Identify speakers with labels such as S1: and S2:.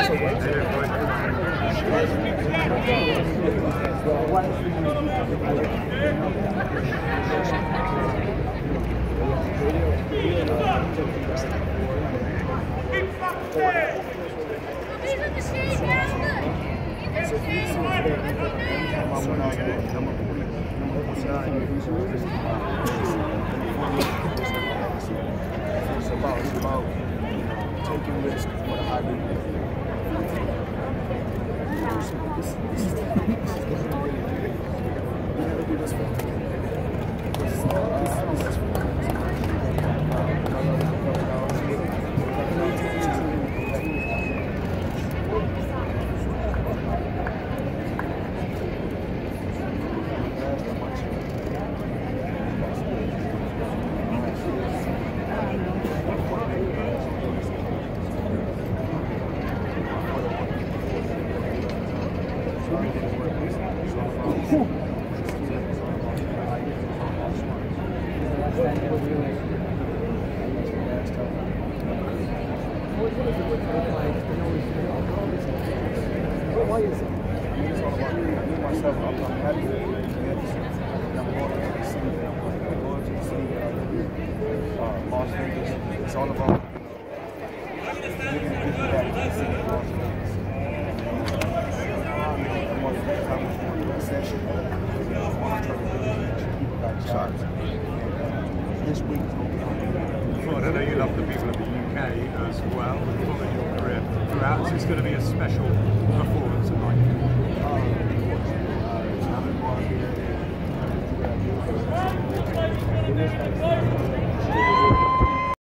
S1: It's about taking risks for the high level. It's all about giving people back to the city of Las Vegas. And more session, I want to try to get people back jobs. This week is going to be
S2: Well, I know you love the people of the UK as well, following your career throughout. So it's going to be a special performance tonight.
S1: I've been